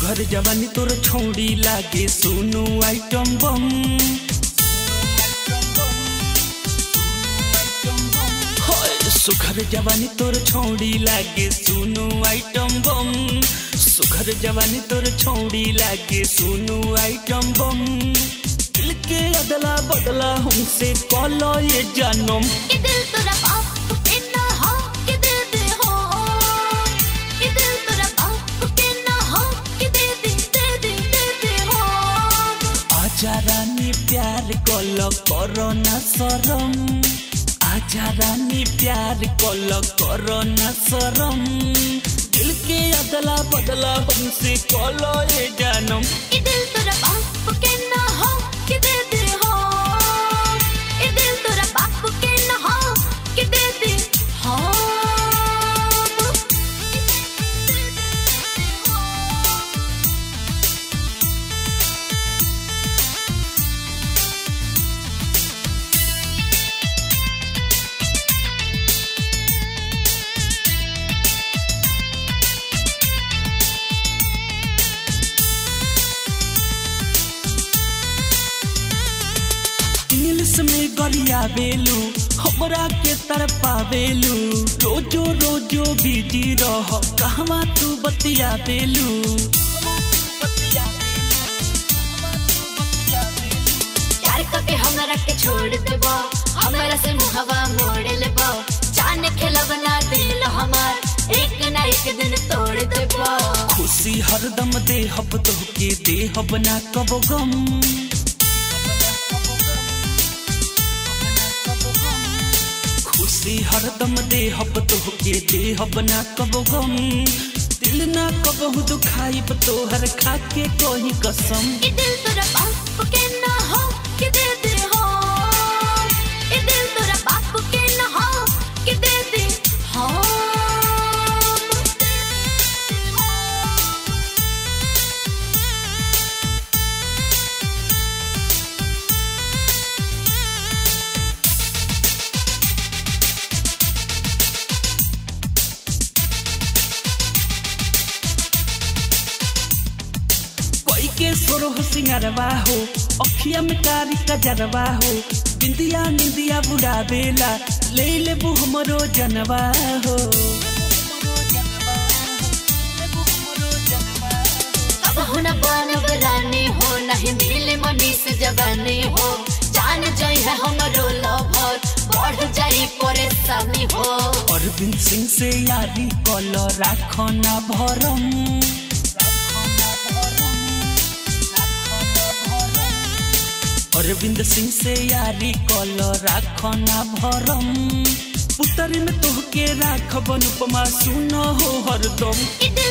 सुघर जवानी तोर छौड़ी लागे सुनु आइटम बम। सुघर जवानी तोर छौड़ी लागे सुनु आइटम बम। सुघर जवानी तोर छौड़ी लागे सुनु आइटम बम। दिल के अदला बदला हमसे कॉलो ये जानम। ये दिल तोरा बाप के ना हो के दे दे हो। ये दिल तोरा बाप के ना हो के दे दे हो। आजा रानी प्यार कलो करो ना शरम। आजा रानी प्यार कलो करो ना शरम। दिल के अदला बदला हमसे कॉलो ये जानम। ये दिल तोरा बाप के ना हो के दे दे हो। ये दिल तोरा बाप के ना हो के दे दे हो। इंग्लिश में गरिया बेलू हमरा के तरफा बेलू। रोजो रोजो बिजी रह कहवा तू बतिया बेलू। प्यार करके हमरा के छोड़ देबो। हमरा से मुहवा मोड़ लेबो। जान खेलब ना दिल हमार एक ना एक दिन तोड़ देबो। खुशी हरदम देहब तोहके देहब ना कबो गम। खुशी हरदम देहब तोहके देहब ना कबो गम। दिल ना कबहू दुखाइब तोहर खाके कोई कसम। ये दिल तोरा बाप के ना हो के दे दे हो। ये दिल तोरा बाप के ना हो के दे दे हो। के सोरो सिंगारवा हो अखिया में कारी कजरवा हो। बिंदिया निंदिया बुढ़ा बेला ले लेबू हमरो जनवा हो। अब हो न बनब रानी हो नहीं मिले मनीष जवानी हो। जान जाई है हमरो लवर बढ़ जाई परेशानी हो। अरविंद सिंह से यारी कलो राखो ना भरम। अरविंद सिंह से यारी कलो राखो ना भरम। पुतरी में तोहके राखब अनुपमा सुनो हो हरदम।